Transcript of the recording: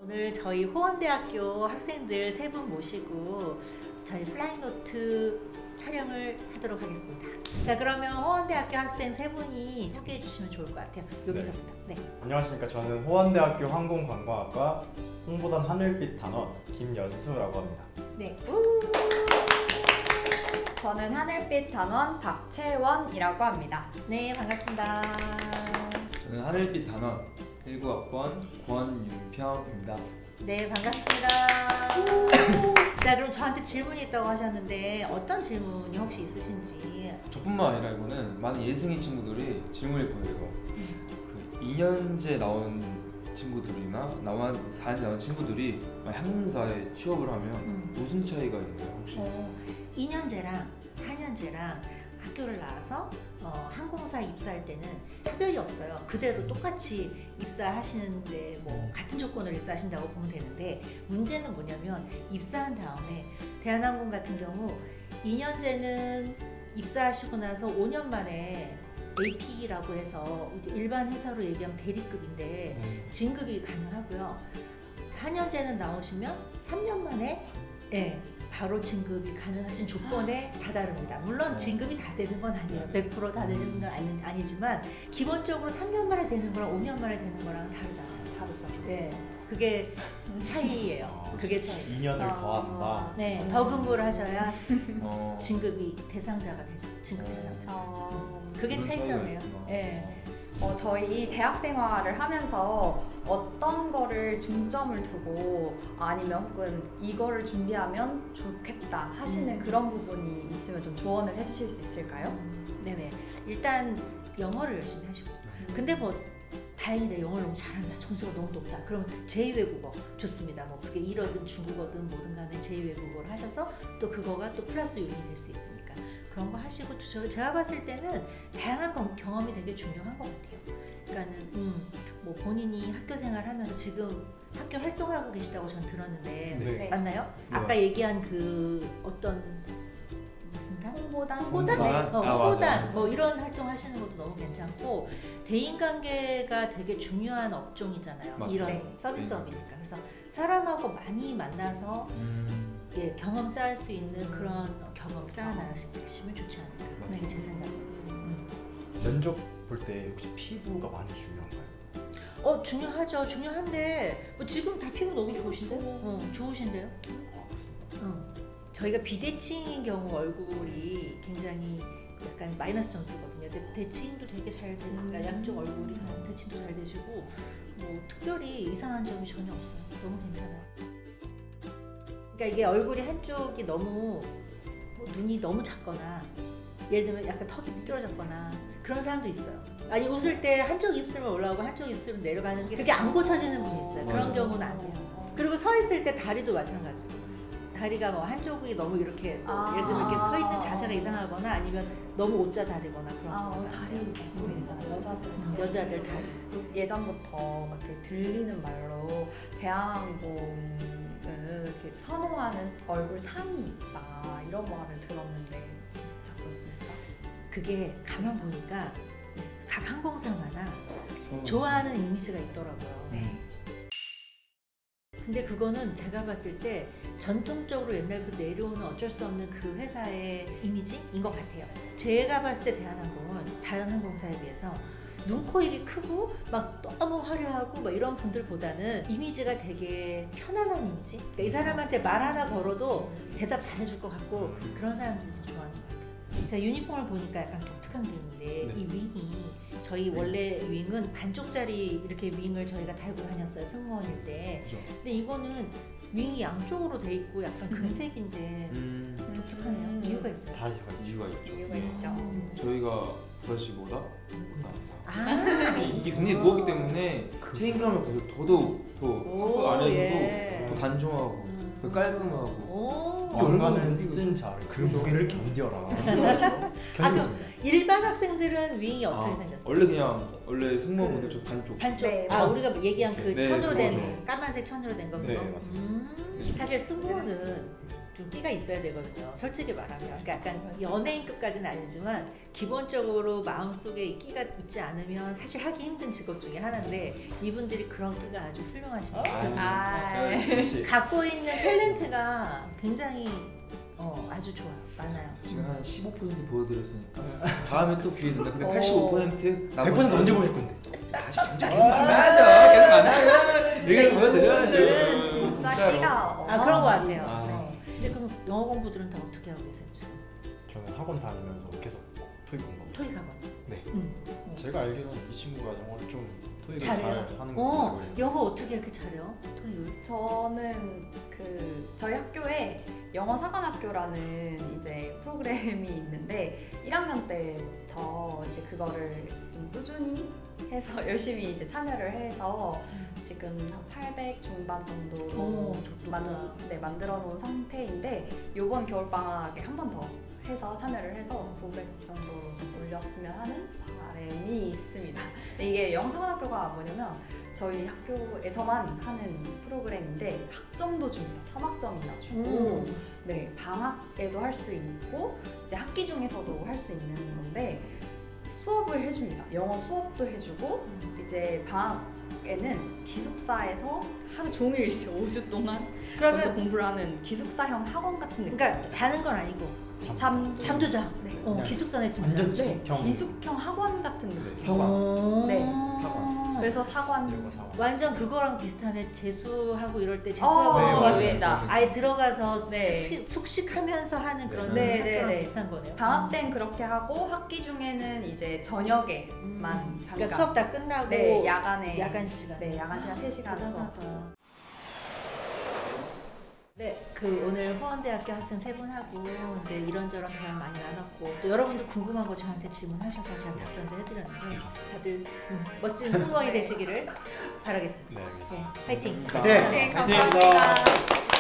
오늘 저희 호원대학교 학생들 3분 모시고 저희 플라잉노트 촬영을 하도록 하겠습니다. 자, 그러면 호원대학교 학생 3분이 소개해 주시면 좋을 것 같아요. 여기서부터. 네. 안녕하십니까. 저는 호원대학교 항공관광학과 홍보단 하늘빛 단원 김연수라고 합니다. 네. 저는 하늘빛 단원 박채원이라고 합니다. 네, 반갑습니다. 저는 하늘빛 단원 19학번 권윤평입니다. 네, 반갑습니다. 자, 그럼 저한테 질문이 있다고 하셨는데 어떤 질문이 혹시 있으신지. 저뿐만 아니라 이거는 많은 예승이 친구들이 질문일 거예요. 그 2년제 나온 친구들이나 4년제 나온 친구들이 항공사에 취업을 하면 무슨 차이가 있나요 혹시? 2년제랑 4년제랑 학교를 나와서 항공사 입사할 때는 차별이 없어요. 그대로 똑같이 입사하시는데 뭐 같은 조건으로 입사하신다고 보면 되는데, 문제는 뭐냐면 입사한 다음에 대한항공 같은 경우 2년제는 입사하시고 나서 5년 만에 AP라고 해서 일반 회사로 얘기하면 대리급인데 진급이 가능하고요. 4년제는 나오시면 3년 만에 바로 진급이 가능하신 조건에 다다릅니다. 물론 진급이 다 되는 건 아니에요. 100% 다 되는 건 아니지만 기본적으로 3년 만에 되는 거랑 5년 만에 되는 거랑 다르잖아요. 다르죠. 네, 그게 차이예요. 그게 차이. 2년을 더한다. 네, 더 근무를 하셔야 진급이 대상자가 되죠. 진급 대상자. 그게 차이점이에요. 네. 저희 대학 생활을 하면서 어떤 거를 중점을 두고 아니면 혹은 이거를 준비하면 좋겠다 하시는 그런 부분이 있으면 좀 조언을 해주실 수 있을까요? 네네. 일단 영어를 열심히 하시고. 근데 뭐 다행이다, 영어를 너무 잘한다, 점수가 너무 높다, 그러면 제2외국어 좋습니다. 뭐 그게 일어든 중국어든 뭐든 간에 제2외국어를 하셔서 또 그거가 또 플러스 요인이 될 수 있으니까 그런 거 하시고, 제가 봤을 때는 다양한 경험이 되게 중요한 것 같아요. 그러니까는 뭐 본인이 학교 생활하면서 지금 학교 활동하고 계시다고 전 들었는데 네. 맞나요? 네. 아까 얘기한 그 어떤 무슨 단? 홍보단? 홍보단? 네. 홍보단? 홍보단 뭐 이런 활동 하시는 것도 너무 괜찮고, 대인관계가 되게 중요한 업종이잖아요. 맞아요. 이런 네. 서비스업이니까. 그래서 사람하고 많이 만나서 경험 쌓을 수 있는 그런 경험 쌓아나가시면 좋지 않을까. 그게 제 생각이에요. 면접 볼 때 혹시 피부가 많이 중요한가요? 중요하죠. 중요한데 뭐 지금 다 피부 너무 좋으신데요? 좋으신데요? 그렇습니다. 저희가 비대칭인 경우 얼굴이 굉장히 약간 마이너스 점수거든요. 근데 대칭도 되게 잘 되니까 양쪽 얼굴이 대칭도 잘 되시고 뭐 특별히 이상한 점이 전혀 없어요. 너무 괜찮아요. 그러니까 이게 얼굴이 한쪽이 너무 눈이 너무 작거나 예를 들면 약간 턱이 삐뚤어졌거나 그런 사람도 있어요. 아니, 웃을 때 한쪽 입술만 올라오고 한쪽 입술은 내려가는 게 그게 안 고쳐지는 분이 있어요. 그런 경우는 안 돼요. 그리고 서 있을 때 다리도 마찬가지고, 다리가 뭐 한쪽이 너무 이렇게 예를 들면 이렇게 서 있는 자세가 이상하거나 아니면 너무 옷자 다리거나 그런 거. 다리 있습니다. 여자들 다리. 예전부터 이렇게 들리는 말로 대한항공은 이렇게 선호하는 얼굴 상이 있다 이런 말을 들었는데 진짜 그렇습니까? 그게 가만 보니까 각 항공사마다 좋아하는 이미지가 있더라고요. 근데 그거는 제가 봤을 때 전통적으로 옛날부터 내려오는 어쩔 수 없는 그 회사의 이미지인 것 같아요. 제가 봤을 때 대한항공은 다른 항공사에 비해서 눈, 코, 입이 크고 막 너무 화려하고 막 이런 분들보다는 이미지가 되게 편안한 이미지? 그러니까 이 사람한테 말 하나 걸어도 대답 잘해줄 것 같고 그런 사람들이 더 좋아하는 것 같아요. 제가 유니폼을 보니까 약간 독특한 게 있는데 이 윙이 저희 원래 윙은 반쪽짜리 이렇게 윙을 저희가 달고 다녔어요, 승무원일 때. 근데 이거는 윙이 양쪽으로 돼 있고 약간 금색인데 독특하네요. 이유가 있어요? 다 이유가 있죠. 이유가 있죠. 저희가 브러쉬보다 이게 이게 굉장히 무겁기 때문에 체인감을 더더욱 더 안에서도 더 단정하고 더 깔끔하고 연간은 쓴 자를 그 무게를 견뎌라. 견디겠습니다. 일반 학생들은 윙이 어떻게 생겼어요? 원래 승무원분들 저 반쪽. 반쪽. 네, 우리가 얘기한 그 천으로 된 그거죠. 까만색 천으로 된 거. 네, 맞습니다. 사실 승무원은 좀 끼가 있어야 되거든요. 솔직히 말하면. 그러니까 약간 연예인급까지는 아니지만 기본적으로 마음속에 끼가 있지 않으면 사실 하기 힘든 직업 중에 하나인데 이분들이 그런 끼가 아주 훌륭하시네요. 그래서 역시 갖고 있는 탤런트가 굉장히 아주 좋아요. 많아요. 지금 한 15% 보여드렸으니까 다음에 또 기회 된다. 근데 85% 100% 언제 보실 건데? 아직 점점 계속 만나야죠. 계속 만나요. 진짜 이거 이 두 분들은 보여드려야죠. 진짜 진짜로. 끼가 그런 거 같아요. 아. 근데 그럼 영어 공부들은 다 어떻게 하고 계세요 지금? 저는 학원 다니면서 계속 토익 공부. 토익 학원. 네. 응. 제가 알기로는 이 친구가 영어를 좀 토익을 잘해요. 잘 하는 거 같아요. 영어 어떻게 이렇게 잘해요? 토익을? 저는 저희 학교에 영어 사관학교라는 이제 프로그램이 있는데 1학년 때부터 이제 그거를 좀 꾸준히 해서 열심히 이제 참여를 해서 지금 한 800 중반 정도 만들어 놓은 상태인데 이번 겨울 방학에 한 번 더 해서 참여를 해서 900 정도로 좀 올렸으면 하는 바람이 있습니다. 이게 영어 사관학교가 뭐냐면 저희 학교에서만 하는 프로그램인데 학점도 줍니다. 3학점이나 주고 네, 방학에도 할 수 있고 이제 학기 중에서도 할 수 있는 건데 수업을 해줍니다. 영어 수업도 해주고 이제 방학에는 기숙사에서 하루 종일 이제 5주 동안 먼저 그러면 공부를 하는 기숙사형 학원 같은 느낌. 그러니까 자는 건 아니고 잠도 자. 네. 그냥 기숙사네 진짜. 완전 네, 기숙형. 기숙형 학원 같은 느낌. 사관. 네, 사관. 그래서 사관. 영어 사관. 완전 그거랑 비슷하네. 재수하고 이럴 때 재수하고 네, 맞습니다. 아예 들어가서 네. 숙식하면서 하는 그런 네, 학교랑 네, 네. 비슷한 거네요. 방학 땐 그렇게 하고 학기 중에는 이제 저녁에만 잠깐. 그러니까 수업 다 끝나고 네, 야간에. 야간 시간. 네, 야간 시간 3시간 수업. 대단하다. 네, 오늘 호원대학교 학생 세 분하고 이제 이런저런 대화 많이 나눴고 또 여러분들 궁금한 거 저한테 질문하셔서 제가 답변도 해드렸는데 다들 멋진 승무원이 되시기를 바라겠습니다. 네, 알겠습니다. 네, 화이팅! 네. 네, 화이팅! 감사합니다.